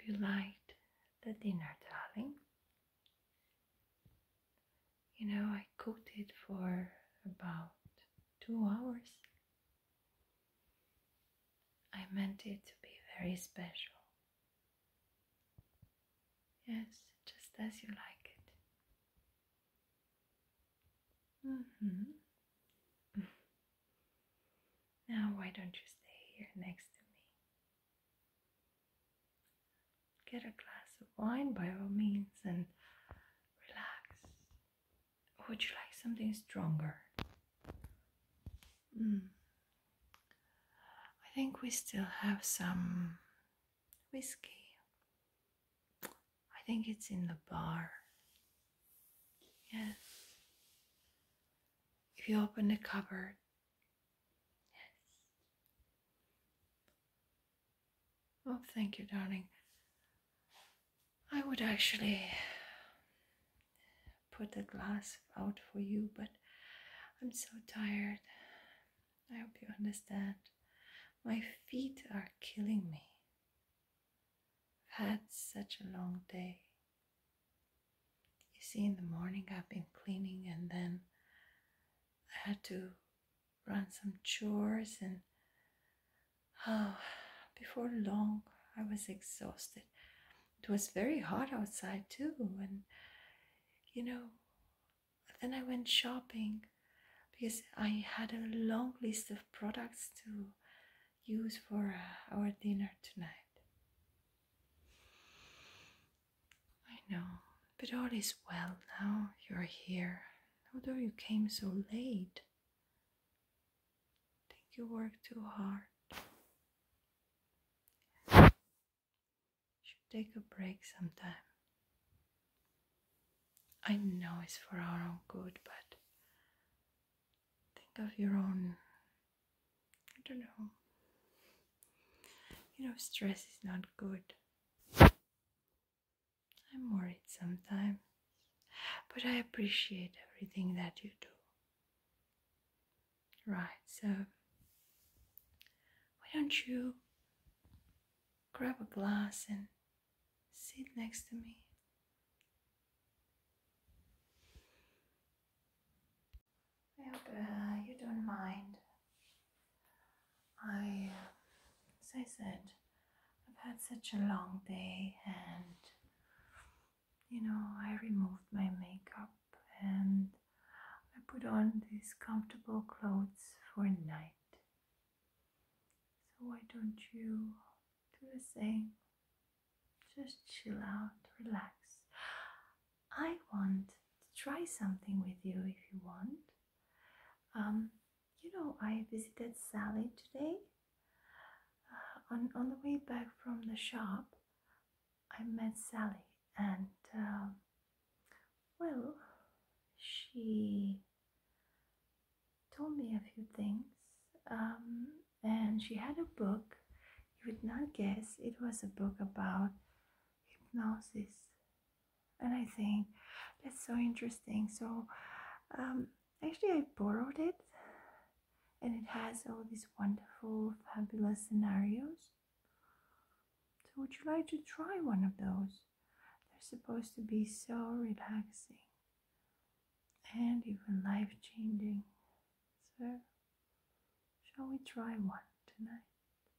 you liked the dinner, darling? You know, I cooked it for about 2 hours. I meant it to be very special. Yes, just as you like it. Now, why don't you stay here next to me? Get a glass of wine by all means and relax. Or would you like something stronger? I think we still have some whiskey. I think it's in the bar. Yes. If you open the cupboard. Yes. Oh, thank you, darling. I would actually put the glass out for you, but I'm so tired. I hope you understand. My feet are killing me. I've had such a long day. You see, in the morning I've been cleaning, and then I had to run some chores, and before long I was exhausted. It was very hot outside too, and then I went shopping because I had a long list of products to use for our dinner tonight. I know, but all is well now. You're here, although you came so late. I think you worked too hard. You should take a break sometime. I know it's for our own good, but think of your own, I don't know. Stress is not good. I'm worried sometimes, but I appreciate everything that you do. Right, so why don't you grab a glass and sit next to me? I hope you don't mind. As I said, I've had such a long day, and I removed my makeup and I put on these comfortable clothes for night. So why don't you do the same? Just chill out, relax. I want to try something with you if you want. I visited Sally today. On the way back from the shop, I met Sally, and she told me a few things, and she had a book. You would not guess it was a book about hypnosis, and I think that's so interesting. So actually I borrowed it, and it has all these wonderful, fabulous scenarios. So would you like to try one of those? They're supposed to be so relaxing and even life-changing. So shall we try one tonight?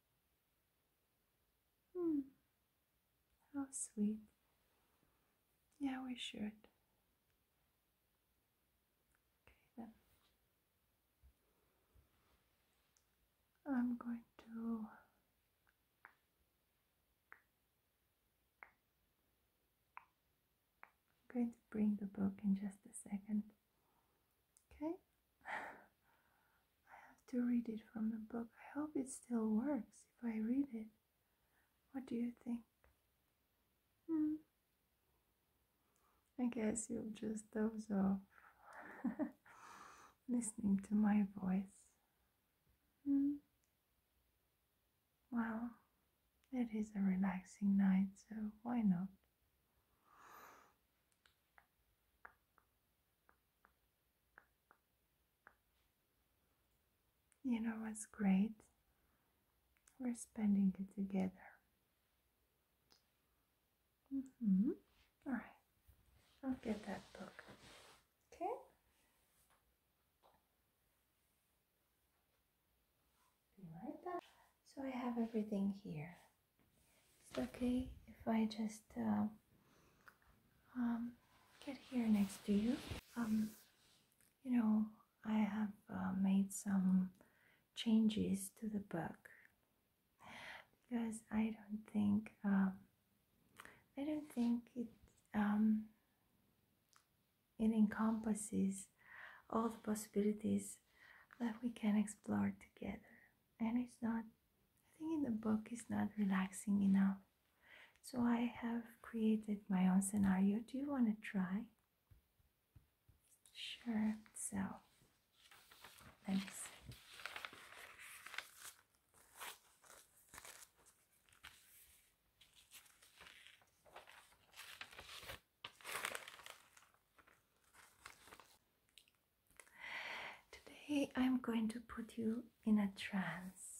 How sweet. Yeah, we should. Okay then. I'm going to bring the book in just a second. Okay? I have to read it from the book. I hope it still works if I read it. What do you think? I guess you'll just doze off listening to my voice. Well, it is a relaxing night, so why not? You know what's great? We're spending it together. All right, I'll get that book. Okay. Be right back. So I have everything here. It's okay if I just get here next to you. Um, you know, I have made some changes to the book because I don't think it encompasses all the possibilities that we can explore together. And it's not, I think in the book it's not relaxing enough. So I have created my own scenario. Do you want to try? Sure. So let's see. Today I'm going to put you in a trance.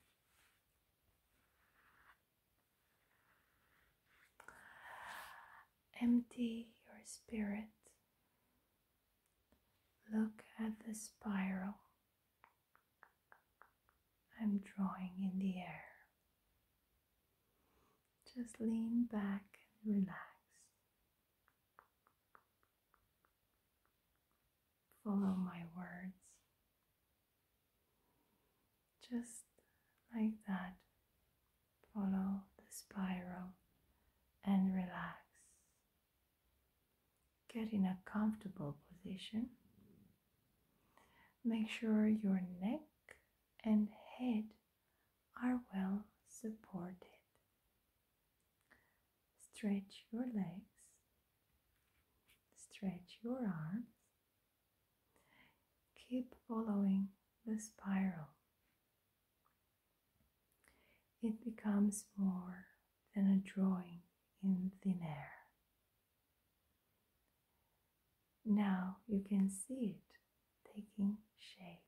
Empty your spirit. Look at the spiral I'm drawing in the air. Just lean back and relax. Follow my words. Just like that. Follow the spiral and relax. Get in a comfortable position. Make sure your neck and head are well supported. Stretch your legs. Stretch your arms. Keep following the spiral. It becomes more than a drawing in thin air. Now you can see it taking shape.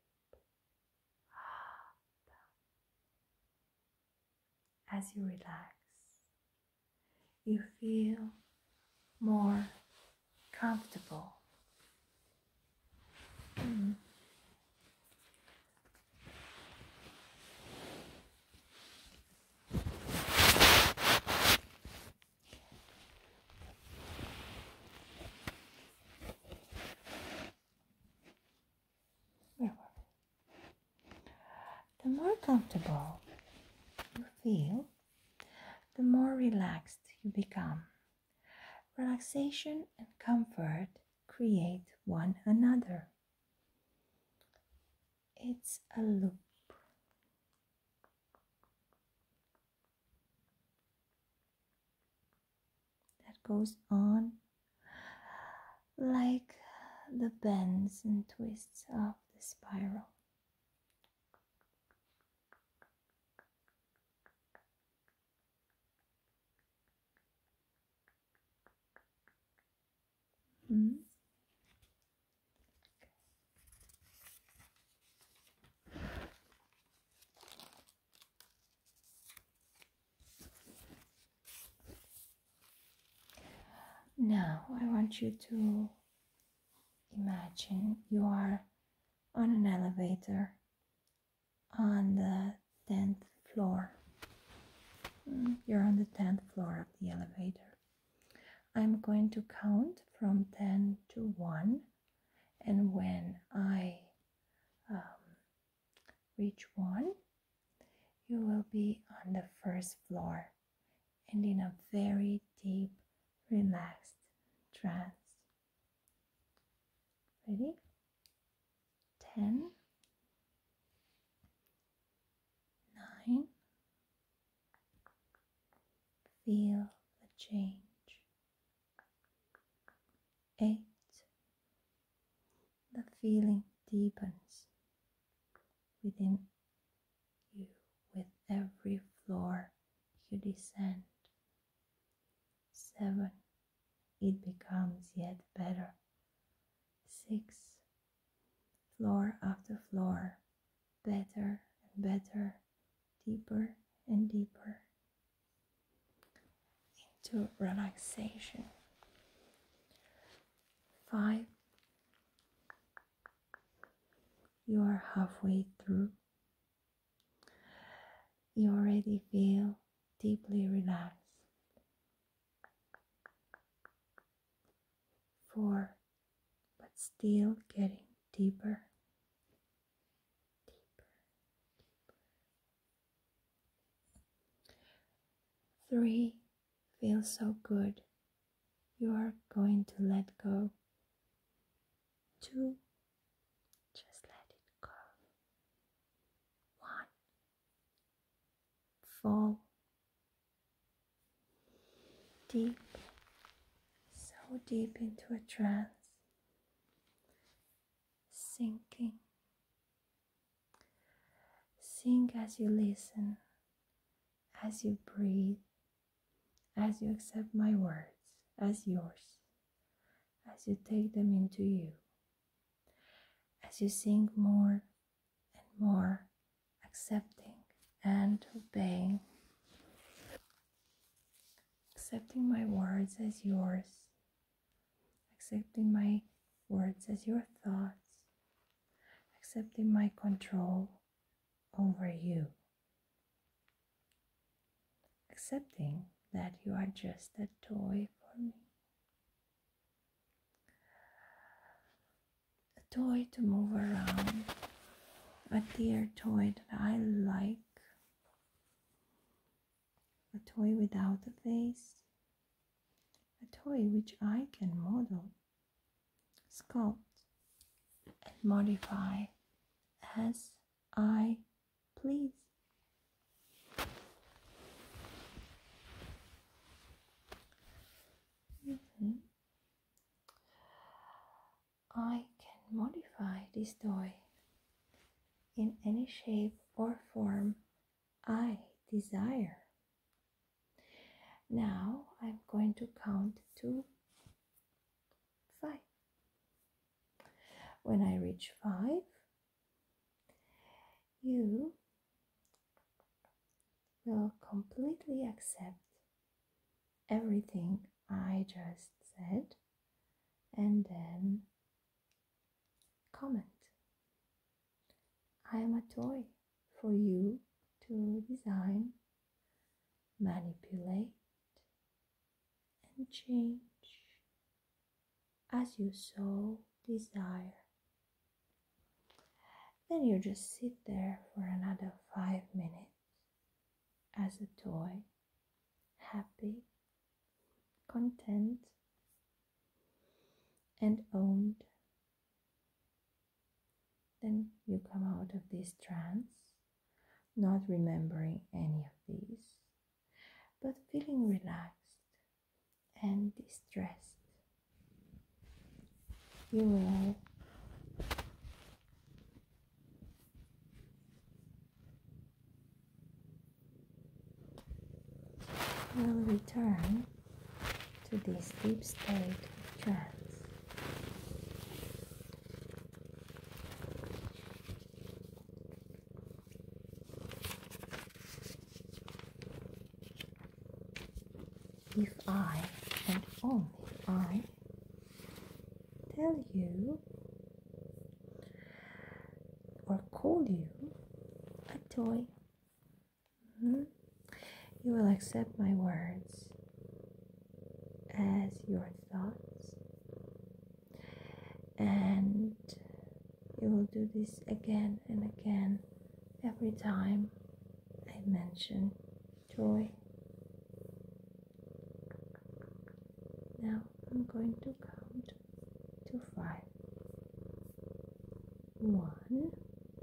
As you relax, you feel more comfortable. The more comfortable you feel, the more relaxed you become. Relaxation and comfort create one another. It's a loop. That goes on like the bends and twists of the spiral. Now I want you to imagine you are on an elevator on the 10th floor. You're on the 10th floor of the elevator. I'm going to count from 10 to 1, and when I reach 1, you will be on the first floor and in a very deep, relaxed trance. Ready? 10, 9, feel the change. 8, the feeling deepens within you with every floor you descend. 7, it becomes yet better. 6, floor after floor, better and better, deeper and deeper. to relaxation. 5. You are halfway through. You already feel deeply relaxed. 4. But still getting deeper. 3. Feels so good. You are going to let go. 2. Just let it go. 1. Fall deep, so deep into a trance, sinking. Sink as you listen, as you breathe, as you accept my words as yours, as you take them into you, as you sink more and more, accepting and obeying, accepting my words as yours, accepting my words as your thoughts, accepting my control over you, accepting that you are just a toy for me, a toy to move around, a dear toy that I like, a toy without a face, a toy which I can model, sculpt, and modify as I please. I can modify this toy in any shape or form I desire. Now I'm going to count to 5. When I reach 5, you will completely accept everything I just said and then comment. I am a toy for you to design, manipulate, and change as you so desire. Then you just sit there for another 5 minutes as a toy, happy, content, and owned. Then you come out of this trance, not remembering any of these, but feeling relaxed and distressed. You will return to this deep state of trance. If I, and only I, tell you or call you a toy, you will accept my words as your thoughts, and you will do this again and again every time I mention joy. Now I'm going to count to 5. 1,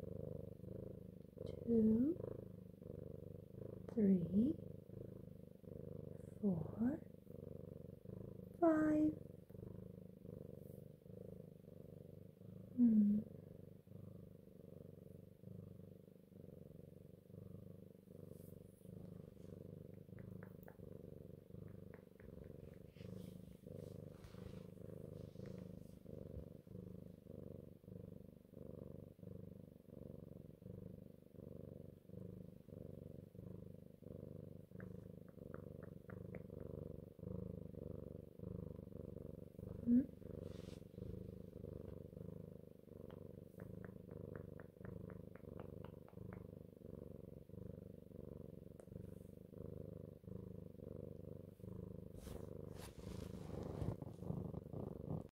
2, 3, 4, 5.